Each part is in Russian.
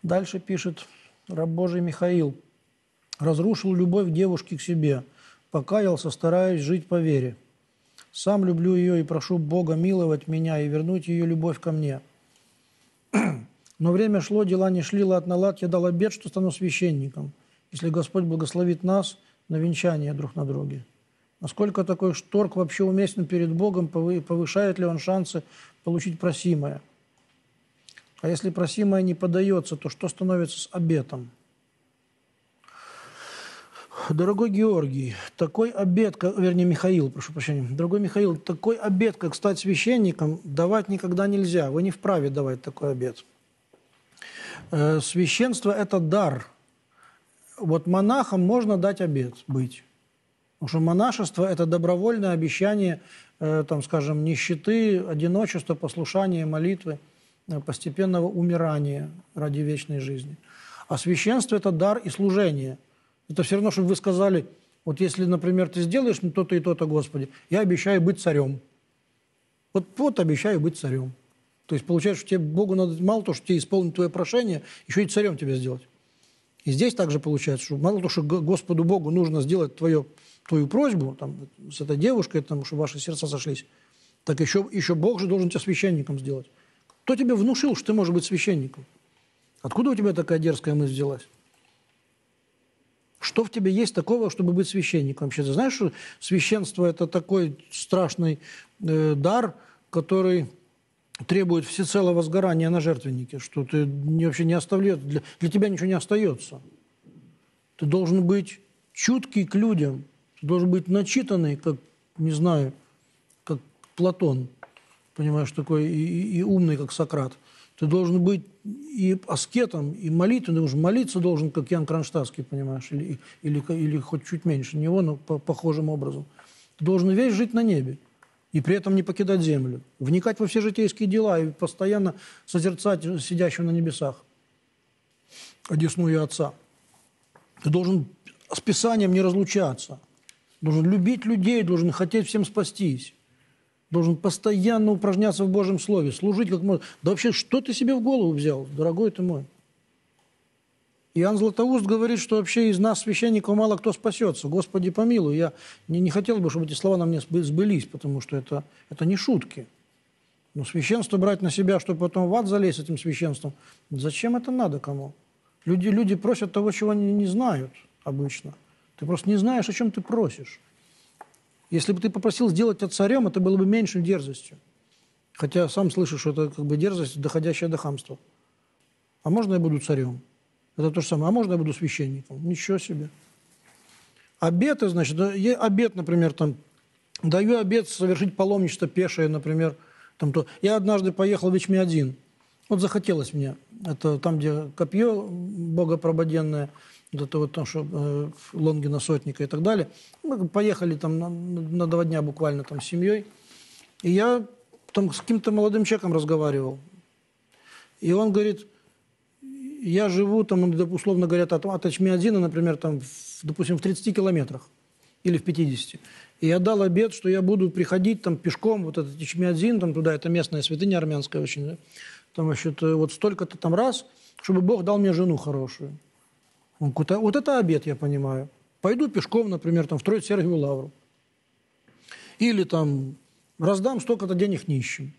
Дальше пишет раб Божий Михаил. «Разрушил любовь девушки к себе, покаялся, стараясь жить по вере. Сам люблю ее и прошу Бога миловать меня и вернуть ее любовь ко мне. Но время шло, дела не шли, лад на лад. Я дал обет, что стану священником, если Господь благословит нас на венчание друг на друге. Насколько такой торг вообще уместен перед Богом, повышает ли он шансы получить просимое? А если просимое не подается, то что становится с обетом?» Дорогой Георгий, такой обет, вернее, Михаил, прошу прощения. Дорогой Михаил, такой обет, как стать священником, давать никогда нельзя. Вы не вправе давать такой обет. Священство – это дар. Вот монахам можно дать обет быть. Потому что монашество – это добровольное обещание, там, скажем, нищеты, одиночества, послушания, молитвы, постепенного умирания ради вечной жизни. А священство – это дар и служение. Это все равно, чтобы вы сказали, вот если, например, ты сделаешь то-то и то-то, Господи, я обещаю быть царем. Вот обещаю быть царем. То есть получается, что тебе Богу надо мало то, что тебе исполнить твое прошение, еще и царем тебя сделать. И здесь также получается, что мало то, что Господу Богу нужно сделать твою просьбу там, с этой девушкой, там, чтобы ваши сердца сошлись, так еще Бог же должен тебя священником сделать. Кто тебе внушил, что ты можешь быть священником? Откуда у тебя такая дерзкая мысль взялась? Что в тебе есть такого, чтобы быть священником? Вообще, ты знаешь, что священство – это такой страшный дар, который требует всецелого сгорания на жертвеннике, что ты вообще не оставляешь, для тебя ничего не остается. Ты должен быть чуткий к людям, ты должен быть начитанный, как, не знаю, как Платон, понимаешь, такой, и умный, как Сократ. Ты должен быть и аскетом, и молитвенным, потому что молиться должен, как Ян Кронштадтский, понимаешь, или хоть чуть меньше него, но похожим образом. Ты должен весь жить на небе и при этом не покидать землю, вникать во все житейские дела и постоянно созерцать сидящего на небесах, одесную Отца. Ты должен с Писанием не разлучаться, должен любить людей, должен хотеть всем спастись. Должен постоянно упражняться в Божьем Слове, служить как можно. Да вообще, что ты себе в голову взял, дорогой ты мой? Иоанн Златоуст говорит, что вообще из нас, священников, мало кто спасется. Господи помилуй, я не хотел бы, чтобы эти слова на мне сбылись, потому что это не шутки. Но священство брать на себя, чтобы потом в ад залезть с этим священством, зачем это надо кому? Люди просят того, чего они не знают обычно. Ты просто не знаешь, о чем ты просишь. Если бы ты попросил сделать тебя царем, это было бы меньшей дерзостью. Хотя сам слышу, что это как бы дерзость, доходящая до хамства. А можно я буду царем? Это то же самое. А можно я буду священником? Ничего себе. Обеты, значит, обет, например, там, даю обет совершить паломничество пешее, например. Там, то. Я однажды поехал в Ичмиадзин. Вот захотелось мне. Это там, где копье богопрободенное, вот это вот там, что Лонгина сотника и так далее. Мы поехали там на 2 дня буквально там с семьей. И я там с каким-то молодым человеком разговаривал. И он говорит, я живу там, условно говоря, от Ичмиадзина, например, там, допустим, в 30 километрах или в 50. И я дал обет, что я буду приходить там пешком, вот этот Ичмиадзин, там туда, это местная святыня армянская очень, да? Там вообще вот столько-то там раз, чтобы Бог дал мне жену хорошую. Вот это обет, я понимаю. Пойду пешком, например, там, в Троице-Сергиеву лавру. Или там раздам столько-то денег нищим.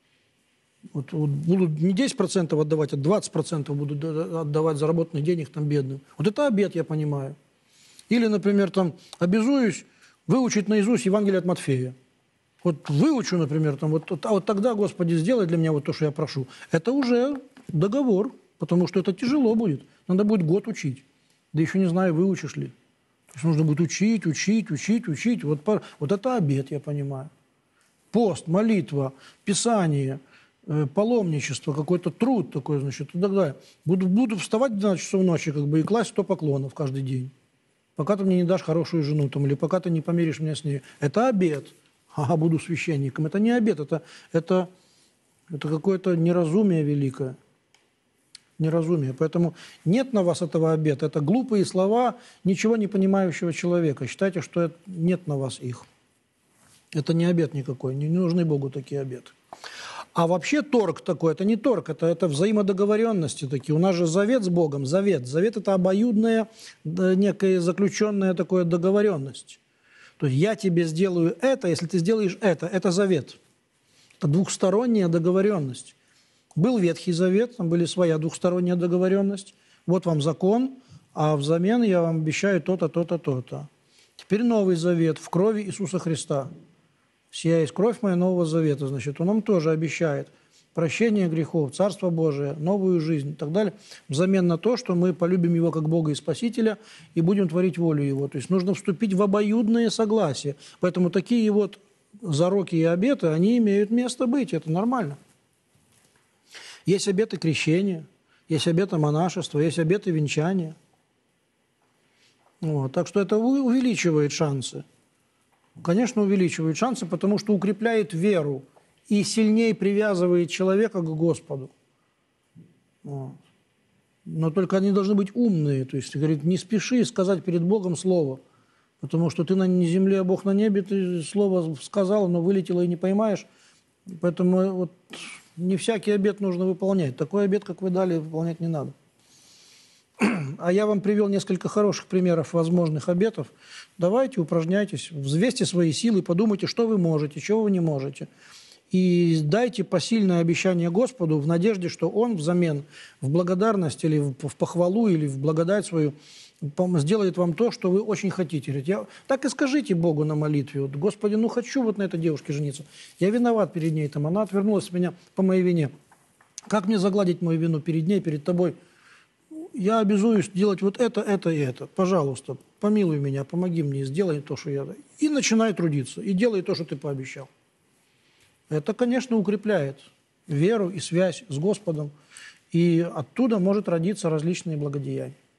Вот буду не 10% отдавать, а 20% буду отдавать заработанных денег там бедным. Вот это обет, я понимаю. Или, например, там обязуюсь выучить наизусть Евангелие от Матфея. Вот выучу, например, там, вот тогда, Господи, сделай для меня вот то, что я прошу. Это уже договор, потому что это тяжело будет. Надо будет год учить. Да еще не знаю, выучишь ли. То есть нужно будет учить. Вот это обет, я понимаю. Пост, молитва, Писание, паломничество, какой-то труд такой, значит, и так далее. Буду вставать в 12 часов ночи как бы, и класть 100 поклонов каждый день. Пока ты мне не дашь хорошую жену, там, или пока ты не помиришь меня с ней. Это обет. Ага, буду священником. Это не обет, это какое-то неразумие великое. Неразумие. Поэтому нет на вас этого обета. Это глупые слова ничего не понимающего человека. Считайте, что нет на вас их. Это не обет никакой. Не нужны Богу такие обеты. А вообще торг такой, это не торг, это взаимодоговоренности такие. У нас же завет с Богом, завет. Завет – это обоюдная, некая заключенная такая договоренность. То есть я тебе сделаю это, если ты сделаешь это завет. Это двухсторонняя договоренность. Был Ветхий Завет, там были своя двухсторонняя договоренность. Вот вам закон, а взамен я вам обещаю то-то, то-то, то-то. Теперь Новый Завет в крови Иисуса Христа. «Сия есть кровь моя Нового Завета». Значит, он нам тоже обещает прощение грехов, Царство Божие, новую жизнь и так далее, взамен на то, что мы полюбим Его как Бога и Спасителя и будем творить волю Его. То есть нужно вступить в обоюдное согласие. Поэтому такие вот зароки и обеты, они имеют место быть, это нормально. Есть обеты крещения, есть обеты монашества, есть обеты венчания. Вот. Так что это увеличивает шансы. Конечно, увеличивает шансы, потому что укрепляет веру и сильнее привязывает человека к Господу. Вот. Но только они должны быть умные. То есть, говорит, не спеши сказать перед Богом слово, потому что ты на земле, а Бог на небе, ты слово сказал, но вылетело и не поймаешь. Поэтому вот не всякий обет нужно выполнять. Такой обет, как вы дали, выполнять не надо. А я вам привел несколько хороших примеров возможных обетов. Давайте, упражняйтесь, взвесьте свои силы, подумайте, что вы можете, чего вы не можете. И дайте посильное обещание Господу в надежде, что Он взамен, в благодарность или в похвалу, или в благодать свою сделает вам то, что вы очень хотите. Так и скажите Богу на молитве: вот, Господи, ну хочу вот на этой девушке жениться. Я виноват перед ней, там, она отвернулась от меня по моей вине. Как мне загладить мою вину перед ней, перед тобой? Я обязуюсь делать вот это и это. Пожалуйста, помилуй меня, помоги мне, сделай то, что я... И начинай трудиться, и делай то, что ты пообещал. Это, конечно, укрепляет веру и связь с Господом, и оттуда может родиться различные благодеяния.